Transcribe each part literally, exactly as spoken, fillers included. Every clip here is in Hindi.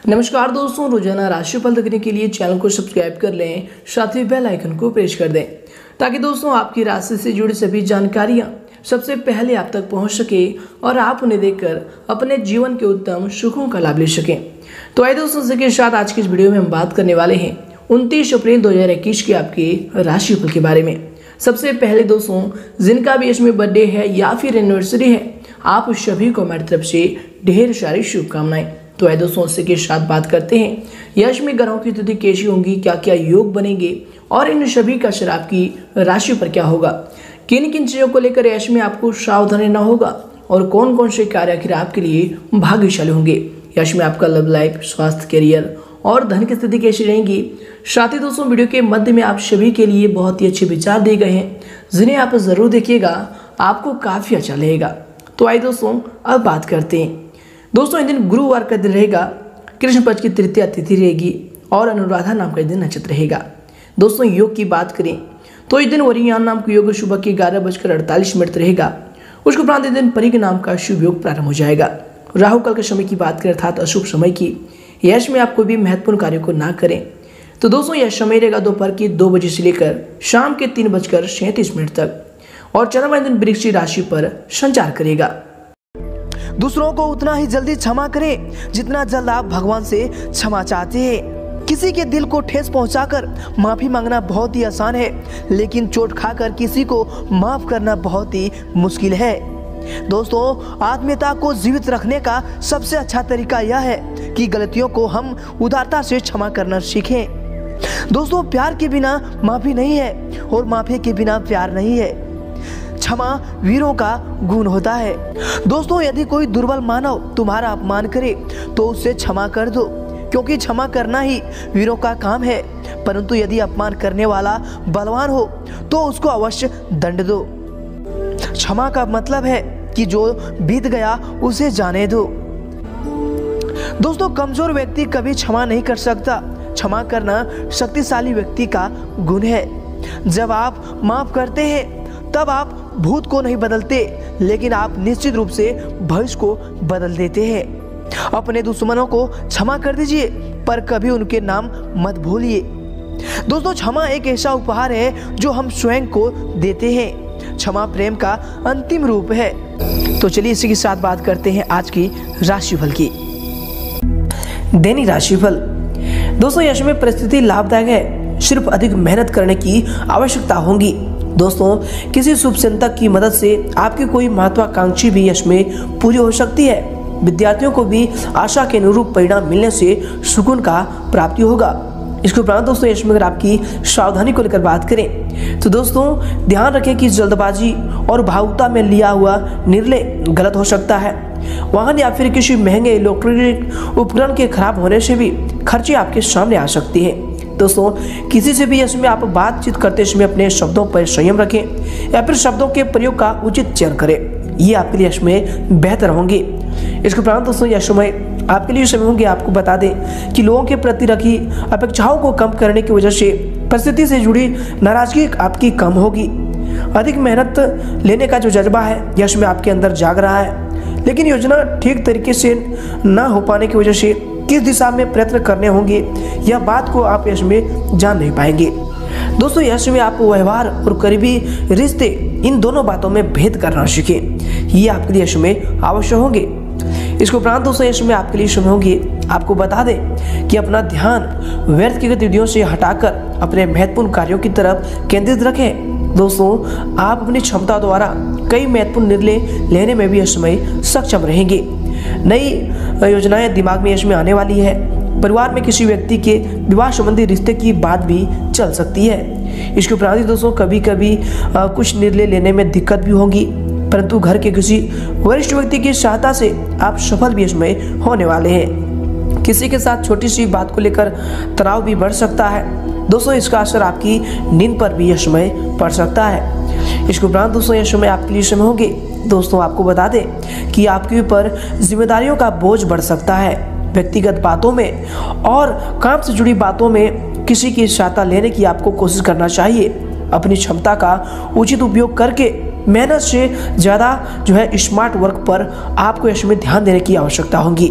नमस्कार दोस्तों, रोजाना राशिफल देखने के लिए चैनल को सब्सक्राइब कर लें, साथ ही बेल आइकन को प्रेस कर दें ताकि दोस्तों आपकी राशि से जुड़ी सभी जानकारियां सबसे पहले आप तक पहुंच सके और आप उन्हें देखकर अपने जीवन के उत्तम सुखों का लाभ ले सकें। तो आइए दोस्तों, इसी के साथ आज की इस वीडियो में हम बात करने वाले हैं उनतीस अप्रैल दो हजार इक्कीस के आपके राशिफल के बारे में। सबसे पहले दोस्तों, जिनका भी इसमें बर्थडे है या फिर एनिवर्सरी है, आप सभी को हमारी तरफ से ढेर सारी शुभकामनाएं। तो आइए दोस्तों, इसी के साथ बात करते हैं यश में ग्रहों की स्थिति कैसी होंगी, क्या क्या योग बनेंगे और इन सभी का असर आपकी राशि पर क्या होगा, किन किन चीजों को लेकर यश में आपको सावधान रहना होगा और कौन कौन से कार्य आखिर आपके लिए भाग्यशाली होंगे। यश में आपका लव लाइफ, स्वास्थ्य, करियर और धन की स्थिति कैसी रहेंगी। साथ ही दोस्तों, वीडियो के मध्य में आप सभी के लिए बहुत ही अच्छे विचार दिए गए हैं, जिन्हें आप जरूर देखिएगा, आपको काफी अच्छा लगेगा। तो आइए दोस्तों, अब बात करते हैं। दोस्तों, इस दिन गुरुवार का दिन रहेगा, कृष्ण पक्ष की तृतीया तिथि रहेगी और अनुराधा नाम का दिन नक्षत्र रहेगा। दोस्तों, योग की बात करें तो इस दिन वरियान नाम का योग सुबह के ग्यारह बजकर अड़तालीस मिनट रहेगा। उसके उपरांत इस दिन परिग नाम का शुभ योग प्रारंभ हो जाएगा। राहु काल के समय की बात करें अर्थात अशुभ समय की, यश में आप कोई भी महत्वपूर्ण कार्य को ना करें। तो दोस्तों, यह समय रहेगा दोपहर की दो बजे से लेकर शाम के तीन बजकर सैंतीस मिनट तक और चंद्रमा दिन वृश्चिक राशि पर संचार करेगा। दूसरों को उतना ही जल्दी क्षमा करें जितना जल्द आप भगवान से क्षमा चाहते हैं। किसी के दिल को ठेस पहुंचाकर माफी मांगना बहुत ही आसान है, लेकिन चोट खाकर किसी को माफ करना बहुत ही मुश्किल है। दोस्तों, आत्मीयता को जीवित रखने का सबसे अच्छा तरीका यह है कि गलतियों को हम उदारता से क्षमा करना सीखें। दोस्तों, प्यार के बिना माफी नहीं है और माफी के बिना प्यार नहीं है। क्षमा वीरों का गुण होता है। दोस्तों, यदि कोई दुर्बल मानव तुम्हारा अपमान करे तो उसे क्षमा कर दो, क्योंकि क्षमा करना ही वीरों का काम है। परंतु यदि अपमान करने वाला बलवान हो तो उसको अवश्य दंड दो। क्षमा का मतलब है कि जो बीत गया उसे जाने दो। दोस्तों, कमजोर व्यक्ति कभी क्षमा नहीं कर सकता। क्षमा करना शक्तिशाली व्यक्ति का गुण है। जब आप माफ करते हैं तब आप भूत को नहीं बदलते, लेकिन आप निश्चित रूप से भविष्य को बदल देते हैं। अपने दुश्मनों को क्षमा कर दीजिए, पर कभी उनके नाम मत भूलिए। दोस्तों, क्षमा एक ऐसा उपहार है जो हम स्वयं को देते हैं। क्षमा प्रेम का अंतिम रूप है। तो चलिए इसी के साथ बात करते हैं आज की राशिफल की। दैनिक राशिफल। दोस्तों, यश में परिस्थिति लाभदायक है, सिर्फ अधिक मेहनत करने की आवश्यकता होगी। दोस्तों, किसी शुभ चिंतक की मदद से आपकी कोई महत्वाकांक्षी भी यश में पूरी हो सकती है। विद्यार्थियों को भी आशा के अनुरूप परिणाम मिलने से सुकून का प्राप्ति होगा। इसके उपरांत दोस्तों, यश में अगर आपकी सावधानी को लेकर बात करें तो दोस्तों, ध्यान रखें कि जल्दबाजी और भावुकता में लिया हुआ निर्णय गलत हो सकता है। वाहन या फिर किसी महंगे इलेक्ट्रॉनिक उपकरण के खराब होने से भी खर्चे आपके सामने आ सकती हैं। दोस्तों, किसी से भी इसमें आप बातचीत करते समय अपने शब्दों पर संयम रखें या फिर शब्दों के प्रयोग का उचित चयन करें, ये आपके लिए इसमें बेहतर होंगे। इसके उपरांत दोस्तों, यह समय आपके लिए समय होंगे आपको बता दें कि लोगों के प्रति रखी अपेक्षाओं को कम करने की वजह से परिस्थिति से जुड़ी नाराजगी आपकी कम होगी। अधिक मेहनत लेने का जो जज्बा है यश में आपके अंदर जाग रहा है, लेकिन योजना ठीक तरीके से न हो पाने की वजह से किस दिशा में प्रयत्न करने होंगे यह बात को आप यश में जान नहीं पाएंगे। दोस्तों, यश में आप व्यवहार और करीबी रिश्ते, इन दोनों बातों में भेद करना सीखें, ये आपके लिए यश में आवश्यक होंगे। इसके उपरांत दोस्तों, यश में आपके लिए समय होंगे आपको बता दें कि अपना ध्यान व्यर्थ की गतिविधियों से हटाकर अपने महत्वपूर्ण कार्यों की तरफ केंद्रित रखें। दोस्तों, आप अपनी क्षमता द्वारा कई महत्वपूर्ण निर्णय लेने में भी यश में सक्षम रहेंगे। नई योजनाएं दिमाग में यश में आने वाली है। परिवार में किसी व्यक्ति के विवाह संबंधी रिश्ते की बात भी चल सकती है। इसके उपरांत दोस्तों, कभी कभी कुछ निर्णय लेने में दिक्कत भी होगी, परंतु घर के किसी वरिष्ठ व्यक्ति की सहायता से आप सफल भी इसमें होने वाले हैं। किसी के साथ छोटी सी बात को लेकर तनाव भी बढ़ सकता है। दोस्तों, इसका असर आपकी नींद पर भी यह समय पड़ सकता है। इसके उपरांत दोस्तों, यह समय आपके लिए समय होंगे। दोस्तों, आपको बता दें कि आपके ऊपर जिम्मेदारियों का बोझ बढ़ सकता है। व्यक्तिगत बातों में और काम से जुड़ी बातों में किसी की सहायता लेने की आपको कोशिश करना चाहिए। अपनी क्षमता का उचित उपयोग करके मेहनत से ज़्यादा जो है स्मार्ट वर्क पर आपको इसमें ध्यान देने की आवश्यकता होगी।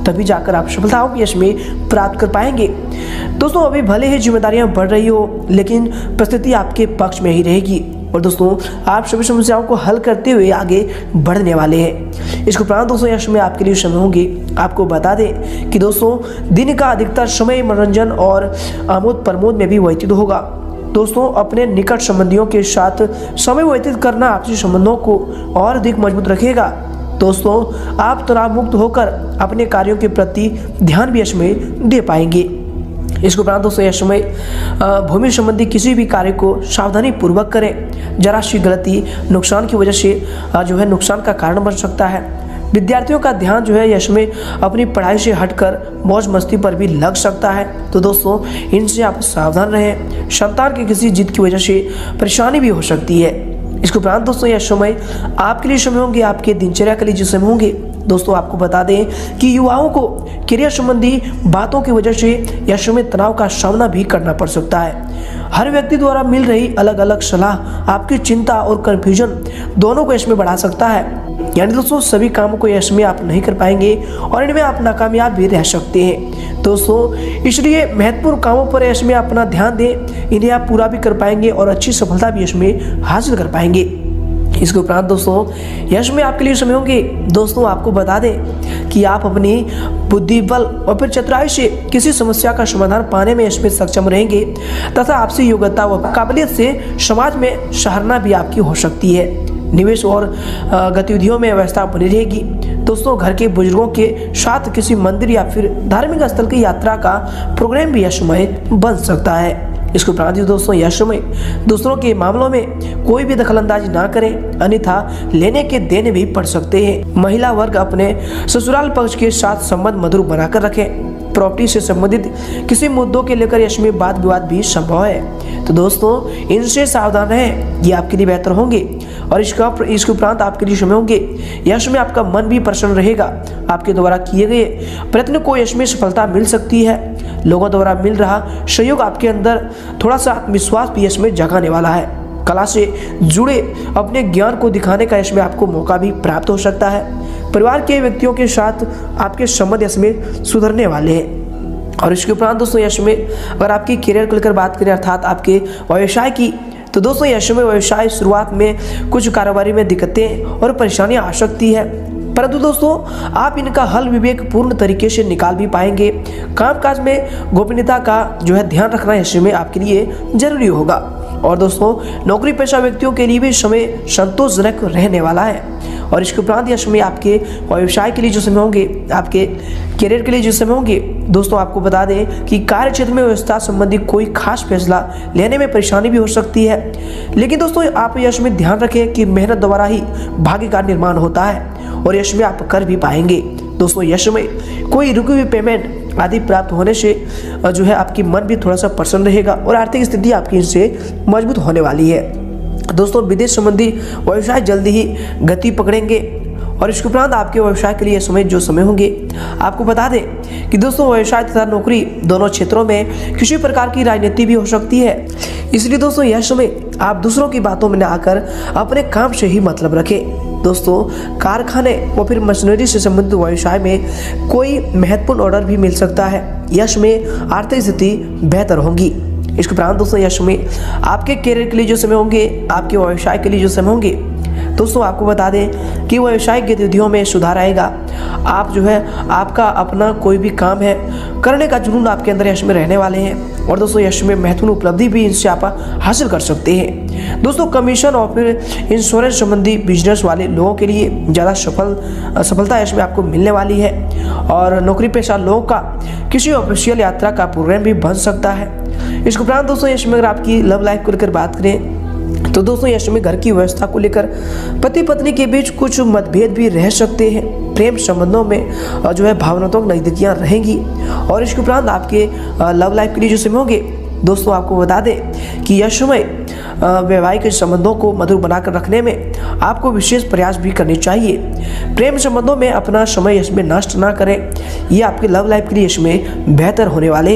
तभी जाकर आप सफलताओं की यश में प्राप्त कर पाएंगे। दोस्तों अभी भले ही जिम्मेदारियां बढ़ रही हो, लेकिन परिस्थिति आपके पक्ष में ही रहेगी और दोस्तों आप सभी समस्याओं को हल करते हुए आगे बढ़ने वाले हैं। इसके उपरांत दोस्तों यश में आपके लिए समय होंगे। आपको बता दें कि दोस्तों दिन का अधिकतर समय मनोरंजन और आमोद प्रमोद में भी व्यतीत होगा। दोस्तों अपने निकट संबंधियों के साथ समय व्यतीत करना आपसी संबंधों को और अधिक मजबूत रखेगा। दोस्तों आप तनाव मुक्त होकर अपने कार्यों के प्रति ध्यान भी यश में दे पाएंगे। इसके उपरांत दोस्तों यह समय भूमि संबंधी किसी भी कार्य को सावधानी पूर्वक करें। जरा सी गलती नुकसान की वजह से जो है नुकसान का कारण बन सकता है। विद्यार्थियों का ध्यान जो है यश में अपनी पढ़ाई से हटकर मौज मस्ती पर भी लग सकता है, तो दोस्तों इनसे आप सावधान रहें। संतान की किसी जिद की वजह से परेशानी भी हो सकती है। इसके उपरांत दोस्तों यह समय आपके लिए समय होंगे, आपके दिनचर्या के लिए जो समय होंगे। दोस्तों आपको बता दें कि युवाओं को करियर संबंधी बातों की वजह से यह समय तनाव का सामना भी करना पड़ सकता है। हर व्यक्ति द्वारा मिल रही अलग अलग सलाह आपकी चिंता और कंफ्यूजन दोनों को इसमें बढ़ा सकता है। यानी दोस्तों सभी कामों को यश में आप नहीं कर पाएंगे और इनमें आप नाकामयाब भी रह सकते हैं। दोस्तों इसलिए महत्वपूर्ण कामों पर यश में अपना ध्यान दें, इन्हें आप पूरा भी कर पाएंगे और अच्छी सफलता भी यश में हासिल कर पाएंगे। इसके उपरांत दोस्तों यश में आपके लिए समय होंगे। दोस्तों आपको बता दें कि आप अपनी बुद्धि बल और फिर चतुराई से किसी समस्या का समाधान पाने में यश में सक्षम रहेंगे तथा आपसी योग्यता व काबिलियत से समाज में सराहना भी आपकी हो सकती है। निवेश और गतिविधियों में व्यवस्था बनी रहेगी। दोस्तों घर के बुजुर्गों के साथ किसी मंदिर या फिर धार्मिक स्थल की यात्रा का प्रोग्राम भी यह समय बन सकता है। इसके उपरांत दोस्तों यह समय दूसरों के मामलों में कोई भी दखलंदाजी ना करें, अन्यथा लेने के देने भी पड़ सकते हैं। महिला वर्ग अपने ससुराल पक्ष के साथ संबंध मधुर बनाकर रखें। प्रॉपर्टी से संबंधित किसी मुद्दों के लेकर यश में वाद विवाद भी संभव है, तो दोस्तों इनसे सावधान रहें, ये आपके लिए बेहतर होंगे। और इसका इसके उपरांत आपके लिए समय होंगे। यश में आपका मन भी प्रसन्न रहेगा। आपके द्वारा किए गए प्रयत्न को यश में सफलता मिल सकती है। लोगों द्वारा मिल रहा सहयोग आपके अंदर थोड़ा सा आत्मविश्वास भी यश में जगाने वाला है। कला से जुड़े अपने ज्ञान को दिखाने का यश में आपको मौका भी प्राप्त हो सकता है। परिवार के व्यक्तियों के साथ आपके संबंध यश में सुधरने वाले हैं। और इसके उपरांत दोस्तों यश में अगर आपकी करियर को लेकर बात करें अर्थात आपके व्यवसाय की, तो दोस्तों यश में व्यवसाय शुरुआत में कुछ कारोबारी में दिक्कतें और परेशानियां आ सकती है, परंतु दोस्तों आप इनका हल विवेक पूर्ण तरीके से निकाल भी पाएंगे। कामकाज में गोपनीयता का जो है ध्यान रखना यश में आपके लिए जरूरी होगा। और दोस्तों नौकरी पेशा व्यक्तियों के लिए भी समय संतोषजनक रहने वाला है। और इसके उपरांत यह समय आपके व्यवसाय के लिए जो समय होंगे, आपके करियर के लिए जो समय होंगे। दोस्तों आपको बता दें कि कार्य क्षेत्र में व्यवस्था संबंधी कोई खास फैसला लेने में परेशानी भी हो सकती है, लेकिन दोस्तों आप यश में ध्यान रखें कि मेहनत द्वारा ही भाग्य का निर्माण होता है और यश में आप कर भी पाएंगे। दोस्तों यश में कोई रुकी हुई पेमेंट आदि प्राप्त होने से जो है आपकी मन भी थोड़ा सा प्रसन्न रहेगा और आर्थिक स्थिति आपकी इनसे मजबूत होने वाली है। दोस्तों विदेश संबंधी व्यवसाय जल्दी ही गति पकड़ेंगे। और इसके उपरांत आपके व्यवसाय के लिए समय जो समय होंगे, आपको बता दें कि दोस्तों व्यवसाय तथा नौकरी दोनों क्षेत्रों में किसी प्रकार की राजनीति भी हो सकती है, इसलिए दोस्तों यह समय आप दूसरों की बातों में न आकर अपने काम से ही मतलब रखें। दोस्तों कारखाने व फिर मशीनरी से संबंधित व्यवसाय में कोई महत्वपूर्ण ऑर्डर भी मिल सकता है। यश में आर्थिक स्थिति बेहतर होगी। इसके उपरांत दोस्तों यश में आपके करियर के लिए जो समय होंगे, आपके व्यवसाय के लिए जो समय होंगे, दोस्तों आपको बता दें कि व्यवसायिक गतिविधियों में सुधार आएगा। आप जो है आपका अपना कोई भी काम है करने का जुनून आपके अंदर यश में रहने वाले हैं और दोस्तों यश में महत्वपूर्ण उपलब्धि भी इनसे आप हासिल कर सकते हैं। दोस्तों कमीशन और फिर इंश्योरेंस संबंधी बिजनेस वाले लोगों के लिए ज़्यादा सफल सफलता यश में आपको मिलने वाली है और नौकरी पेशा लोगों का किसी ऑफिशियल यात्रा का प्रोग्राम भी बन सकता है। इसके उपरांत दोस्तों यश में अगर आपकी लव लाइफ को लेकर बात करें, तो दोस्तों यश में घर की व्यवस्था को लेकर पति पत्नी के बीच कुछ मतभेद भी रह सकते हैं। प्रेम संबंधों में जो है भावनात्मक नजदीकियां रहेंगी। और इसके उपरांत आपके लव लाइफ के लिए जो समय होंगे, दोस्तों आपको बता दें कि यह समय वैवाहिक संबंधों को मधुर बनाकर रखने में आपको विशेष प्रयास भी करने चाहिए। प्रेम संबंधों में अपना समय इसमें नष्ट ना करें, ये आपके लव लाइफ के लिए इसमें बेहतर होने वाले हैं।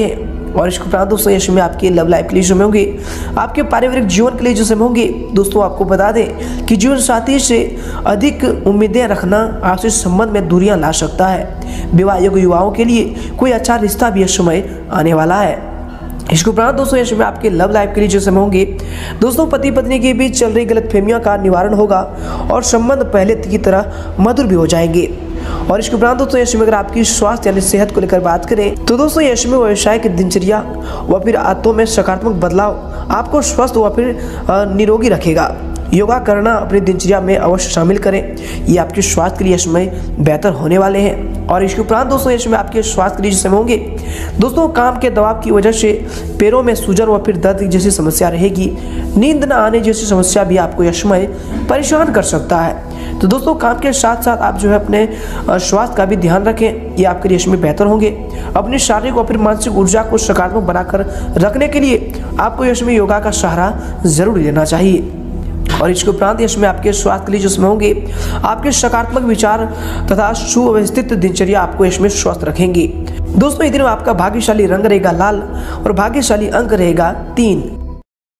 और इसके उपरांत दोस्तों यश में आपके लव लाइफ के लिए समय होंगे, आपके पारिवारिक जीवन के लिए जो समय होंगे। दोस्तों आपको बता दें कि जीवन साथी से अधिक उम्मीदें रखना आपसे संबंध में दूरियां ला सकता है। विवाह योग्य युवाओं के लिए कोई अच्छा रिश्ता भी इस समय आने वाला है। इसके उपरांत दोस्तों यश में आपके लव लाइफ के लिए जो समय होंगे, दोस्तों पति पत्नी के बीच चल रही गलतफहमियों का निवारण होगा और संबंध पहले की तरह मधुर भी हो जाएंगे। और इसके उपरांत दोस्तों यश में अगर आपकी स्वास्थ्य यानी सेहत को लेकर बात करें तो दोस्तों यश में व्यवसाय की दिनचर्या व फिर आदतों में सकारात्मक बदलाव आपको स्वस्थ व फिर निरोगी रखेगा। योगा करना अपनी दिनचर्या में अवश्य शामिल करें, ये आपके स्वास्थ्य के लिए समय बेहतर होने वाले हैं। और इसके उपरांत दोस्तों इसमें आपके स्वास्थ्य के लिए समय होंगे, दोस्तों काम के दबाव की वजह से पैरों में सूजन व फिर दर्द जैसी समस्या रहेगी। नींद न आने जैसी समस्या भी आपको यह समय परेशान कर सकता है। तो दोस्तों काम के साथ साथ आप जो है अपने स्वास्थ्य का भी ध्यान रखें, ये आपके लिए समय बेहतर होंगे। अपनी शारीरिक व फिर मानसिक ऊर्जा को सकारात्मक बनाकर रखने के लिए आपको यह समय योगा का सहारा जरूर लेना चाहिए। और इसके उपरांत इसमें आपके स्वास्थ्य के लिए जो समय होंगे, आपके सकारात्मक विचार तथा सुव्यवस्थित दिनचर्या आपको इसमें स्वस्थ रखेंगे। दोस्तों इस दिन में आपका भाग्यशाली रंग रहेगा लाल और भाग्यशाली अंक रहेगा तीन।